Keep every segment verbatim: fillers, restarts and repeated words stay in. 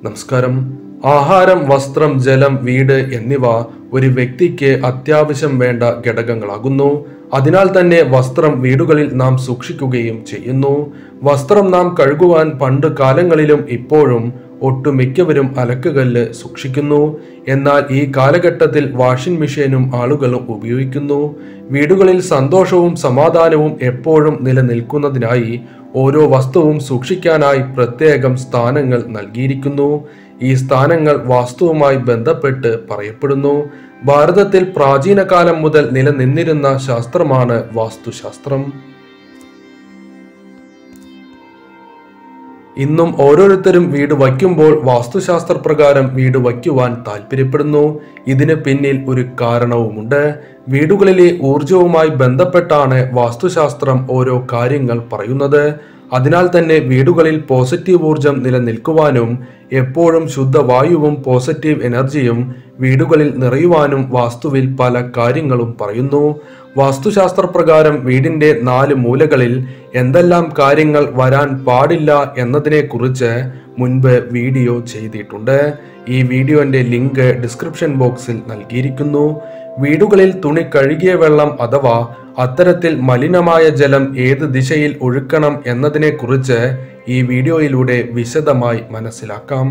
നമസ്കാരം. ആഹാരം, വസ്ത്രം, ജലം, വീട് എന്നിവ ഒരു വ്യക്തിക്ക് അത്യാവശ്യം വേണ്ട ഘടകങ്ങളാകുന്നു. അതിനാൽ തന്നെ വസ്ത്രം വീടുകളിൽ നാം സൂക്ഷിക്കുകയും ചെയ്യുന്നു. വസ്ത്രം നാം കഴുകുവാൻ പണ്ട് കാലങ്ങളിലും ഇപ്പോഴും ഒട്ടുമിക്കവരും അലക്കുകല്ല് സൂക്ഷിക്കുന്നു. എന്നാൽ ഈ കാലഘട്ടത്തിൽ വാഷിംഗ് മെഷീനും ആളുകളും ഉപയോഗിക്കുന്നു. വീടുകളിൽ സന്തോഷവും സമാധാനവും എപ്പോഴും നിലനിൽക്കുന്നതിനായി ഓരോ വസ്തുവും സൂക്ഷിക്കാനായി പ്രത്യേകം സ്ഥാനങ്ങൾ നൽകിയിരിക്കുന്നു. ഈ സ്ഥാനങ്ങൾ വാസ്തുവുമായി ബന്ധപ്പെട്ട് പറയപ്പെടുന്നു. ഭാരതത്തിൽ പ്രാചീന കാലം മുതൽ നിലനിന്നിരുന്ന ശാസ്ത്രമാണ് വാസ്തുശാസ്ത്രം. ഇന്നും ഓരോരുത്തരും വീട് വയ്ക്കുമ്പോൾ വാസ്തുശാസ്ത്രപ്രകാരം വീട് വയ്ക്കുവാൻ താല്പര്യപ്പെടുന്നു. ഇതിന് പിന്നിൽ ഒരു കാരണവുമുണ്ട്. വീടുകളിലെ ഊർജവുമായി ബന്ധപ്പെട്ടാണ് വാസ്തുശാസ്ത്രം ഓരോ കാര്യങ്ങൾ പറയുന്നത്. അതിനാൽ തന്നെ വീടുകളിൽ പോസിറ്റീവ് ഊർജം നിലനിൽക്കുവാനും എപ്പോഴും ശുദ്ധവായുവും പോസിറ്റീവ് എനർജിയും വീടുകളിൽ നിറയുവാനും വാസ്തുവിൽ പല കാര്യങ്ങളും പറയുന്നു. വാസ്തുശാസ്ത്രപ്രകാരം വീടിന്റെ നാല് മൂലകളിൽ എന്തെല്ലാം കാര്യങ്ങൾ വരാൻ പാടില്ല എന്നതിനെ കുറിച്ച് മുൻപ് വീഡിയോ ചെയ്തിട്ടുണ്ട്. ഈ വീഡിയോന്റെ ലിങ്ക് ഡിസ്ക്രിപ്ഷൻ ബോക്സിൽ നൽകിയിരിക്കുന്നു. വീടുകളിൽ തുണി കഴുകിയ വെള്ളം അഥവാ അത്തരത്തിൽ മലിനമായ ജലം ഏത് ദിശയിൽ ഒഴുക്കണം എന്നതിനെ കുറിച്ച് ഈ വീഡിയോയിലൂടെ വിശദമായി മനസ്സിലാക്കാം.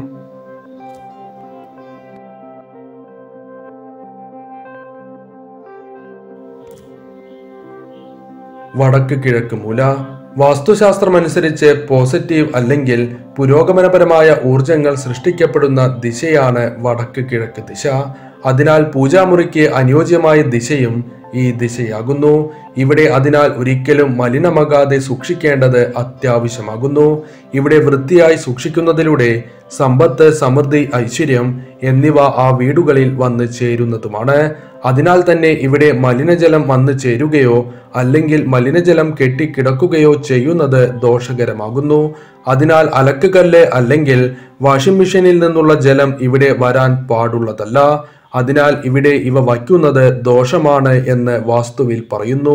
വടക്ക് കിഴക്ക് മൂല. വാസ്തുശാസ്ത്രമനുസരിച്ച് പോസിറ്റീവ് അല്ലെങ്കിൽ പുരോഗമനപരമായ ഊർജങ്ങൾ സൃഷ്ടിക്കപ്പെടുന്ന ദിശയാണ് വടക്ക് കിഴക്ക് ദിശ. അതിനാൽ പൂജാമുറിക്ക് അനുയോജ്യമായ ദിശയും ഈ ദിശയാകുന്നു. ഇവിടെ അതിനാൽ ഒരിക്കലും മലിനമാകാതെ സൂക്ഷിക്കേണ്ടത് അത്യാവശ്യമാകുന്നു. ഇവിടെ വൃത്തിയായി സൂക്ഷിക്കുന്നതിലൂടെ സമ്പത്ത്, സമൃദ്ധി, ഐശ്വര്യം എന്നിവ ആ വീടുകളിൽ വന്നു ചേരുന്നതുമാണ്. അതിനാൽ തന്നെ ഇവിടെ മലിനജലം വന്നു ചേരുകയോ അല്ലെങ്കിൽ മലിനജലം കെട്ടിക്കിടക്കുകയോ ചെയ്യുന്നത് ദോഷകരമാകുന്നു. അതിനാൽ അലക്കുകല്ല് അല്ലെങ്കിൽ വാഷിംഗ് മെഷീനിൽ നിന്നുള്ള ജലം ഇവിടെ വരാൻ പാടുള്ളതല്ല. അതിനാൽ ഇവിടെ ഇവ വയ്ക്കുന്നത് ദോഷമാണ് എന്ന് വാസ്തുവിൽ പറയുന്നു.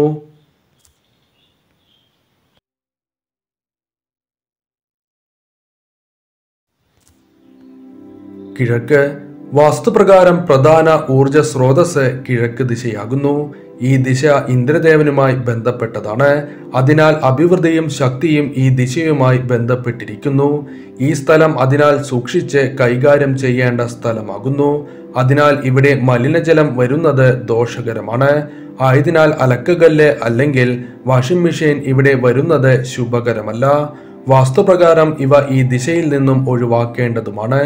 കിഴക്ക്. വാസ്തുപ്രകാരം പ്രധാന ഊർജ സ്രോതസ് കിഴക്ക് ദിശയാകുന്നു. ഈ ദിശ ഇന്ദ്രദേവനുമായി ബന്ധപ്പെട്ടതാണ്. അതിനാൽ അഭിവൃദ്ധിയും ശക്തിയും ഈ ദിശയുമായി ബന്ധപ്പെട്ടിരിക്കുന്നു. ഈ സ്ഥലം അതിനാൽ സൂക്ഷിച്ച് കൈകാര്യം ചെയ്യേണ്ട സ്ഥലമാകുന്നു. അതിനാൽ ഇവിടെ മലിനജലം വരുന്നത് ദോഷകരമാണ്. ആയതിനാൽ അലക്കുകല്ല് അല്ലെങ്കിൽ വാഷിംഗ് മെഷീൻ ഇവിടെ വരുന്നത് ശുഭകരമല്ല. വാസ്തുപ്രകാരം ഇവ ഈ ദിശയിൽ നിന്നും ഒഴിവാക്കേണ്ടതുമാണ്.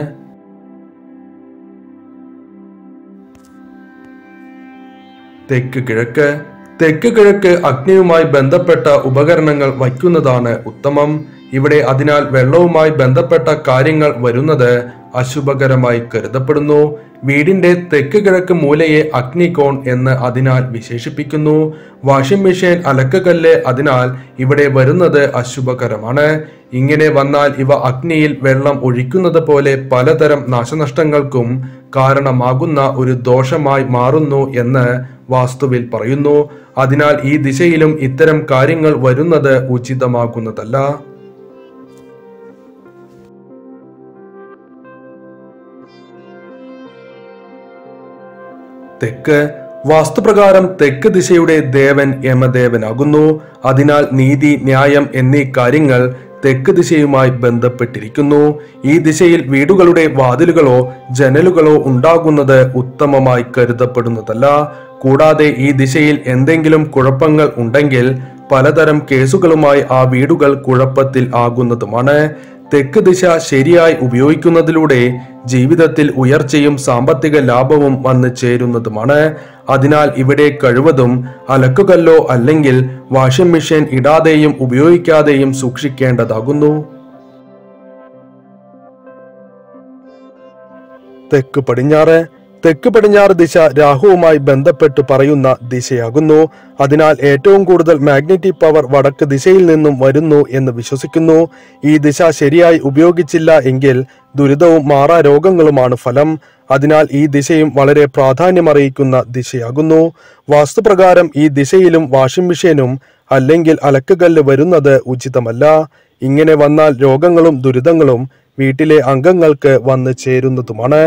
തെക്ക് കിഴക്ക്. തെക്ക് കിഴക്ക് അഗ്നിയുമായി ബന്ധപ്പെട്ട ഉപകരണങ്ങൾ വയ്ക്കുന്നതാണ് ഉത്തമം. ഇവിടെ അതിനാൽ വെള്ളവുമായി ബന്ധപ്പെട്ട കാര്യങ്ങൾ വരുന്നത് അശുഭകരമായി കരുതപ്പെടുന്നു. വീടിന്റെ തെക്ക് കിഴക്ക് മൂലയെ അഗ്നികോൺ എന്ന് അതിനാൽ വിശേഷിപ്പിക്കുന്നു. വാഷിംഗ് മെഷീൻ, അലക്കുകല്ല് അതിനാൽ ഇവിടെ വരുന്നത് അശുഭകരമാണ്. ഇങ്ങനെ വന്നാൽ ഇവ അഗ്നിയിൽ വെള്ളം ഒഴിക്കുന്നത് പോലെ പലതരം നാശനഷ്ടങ്ങൾക്കും കാരണമാകുന്ന ഒരു ദോഷമായി മാറുന്നു എന്ന് വാസ്തുവിൽ പറയുന്നു. അതിനാൽ ഈ ദിശയിലും ഇത്തരം കാര്യങ്ങൾ വരുന്നത് ഉചിതമാകുന്നതല്ല. തെക്ക്. വാസ്തുപ്രകാരം തെക്ക് ദിശയുടെ ദേവൻ യമദേവനാകുന്നു. അതിനാൽ നീതി, ന്യായം എന്നീ കാര്യങ്ങൾ തെക്ക് ദിശയുമായി ബന്ധപ്പെട്ടിരിക്കുന്നു. ഈ ദിശയിൽ വീടുകളുടെ വാതിലുകളോ ജനലുകളോ ഉണ്ടാകുന്നത് ഉത്തമമായി കരുതപ്പെടുന്നതല്ല. കൂടാതെ ഈ ദിശയിൽ എന്തെങ്കിലും കുഴപ്പങ്ങൾ ഉണ്ടെങ്കിൽ പലതരം കേസുകളുമായി ആ വീടുകൾ കുഴപ്പത്തിൽ ആകുന്നതുമാണ്. തെക്ക് ദിശ ശരിയായി ഉപയോഗിക്കുന്നതിലൂടെ ജീവിതത്തിൽ ഉയർച്ചയും സാമ്പത്തിക ലാഭവും വന്നു ചേരുന്നതുമാണ്. അതിനാൽ ഇവിടെ കഴിവതും അലക്കുകല്ലോ അല്ലെങ്കിൽ വാഷിംഗ് മെഷീൻ ഇടാതെയും ഉപയോഗിക്കാതെയും സൂക്ഷിക്കേണ്ടതാകുന്നു. തെക്ക് പടിഞ്ഞാറ്. തെക്ക് പടിഞ്ഞാറ് ദിശ രാഹുവുമായി ബന്ധപ്പെട്ട് പറയുന്ന ദിശയാകുന്നു. അതിനാൽ ഏറ്റവും കൂടുതൽ മാഗ്നറ്റിക് പവർ വടക്ക് ദിശയിൽ നിന്നും വരുന്നു എന്ന് വിശ്വസിക്കുന്നു. ഈ ദിശ ശരിയായി ഉപയോഗിച്ചില്ല എങ്കിൽ ദുരിതവും മാറാ രോഗങ്ങളുമാണ് ഫലം. അതിനാൽ ഈ ദിശയും വളരെ പ്രാധാന്യമറിയിക്കുന്ന ദിശയാകുന്നു. വാസ്തുപ്രകാരം ഈ ദിശയിലും വാഷിംഗ് മെഷീനും അല്ലെങ്കിൽ അലക്കുകല്ല് വരുന്നത് ഉചിതമല്ല. ഇങ്ങനെ വന്നാൽ രോഗങ്ങളും ദുരിതങ്ങളും വീട്ടിലെ അംഗങ്ങൾക്ക് വന്നു ചേരുന്നതുമാണ്.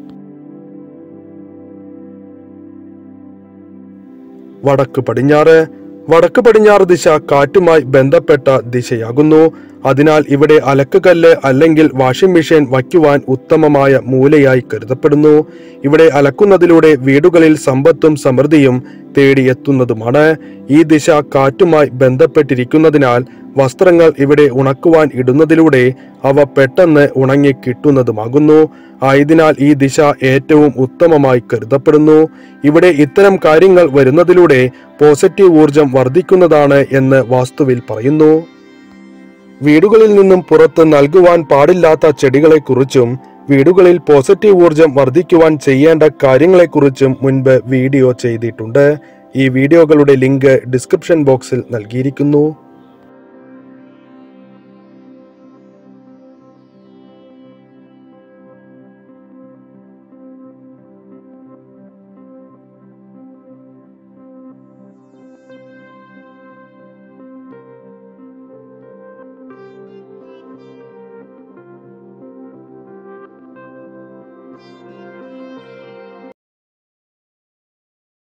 വടക്ക് പടിഞ്ഞാറ്. വടക്ക് പടിഞ്ഞാറ് ദിശ കാറ്റുമായി ബന്ധപ്പെട്ട ദിശയാകുന്നു. അതിനാൽ ഇവിടെ അലക്കുകല്ല് അല്ലെങ്കിൽ വാഷിംഗ് മെഷീൻ വയ്ക്കുവാൻ ഉത്തമമായ മൂലയായി കരുതപ്പെടുന്നു. ഇവിടെ അലക്കുന്നതിലൂടെ വീടുകളിൽ സമ്പത്തും സമൃദ്ധിയും തേടിയെത്തുന്നതുമാണ്. ഈ ദിശ കാറ്റുമായി ബന്ധപ്പെട്ടിരിക്കുന്നതിനാൽ വസ്ത്രങ്ങൾ ഇവിടെ ഉണക്കുവാൻ ഇടുന്നതിലൂടെ അവ പെട്ടെന്ന് ഉണങ്ങി കിട്ടുന്നതുമാകുന്നു. ആയതിനാൽ ഈ ദിശ ഏറ്റവും ഉത്തമമായി കരുതപ്പെടുന്നു. ഇവിടെ ഇത്തരം കാര്യങ്ങൾ വരുന്നതിലൂടെ പോസിറ്റീവ് ഊർജം വർദ്ധിക്കുന്നതാണ് എന്ന് വാസ്തുവിൽ പറയുന്നു. വീടുകളിൽ നിന്നും പുറത്ത് നൽകുവാൻ പാടില്ലാത്ത ചെടികളെക്കുറിച്ചും വീടുകളിൽ പോസിറ്റീവ് ഊർജം വർദ്ധിക്കുവാൻ ചെയ്യേണ്ട കാര്യങ്ങളെക്കുറിച്ചും മുൻപ് വീഡിയോ ചെയ്തിട്ടുണ്ട്. ഈ വീഡിയോകളുടെ ലിങ്ക് ഡിസ്ക്രിപ്ഷൻ ബോക്സിൽ നൽകിയിരിക്കുന്നു.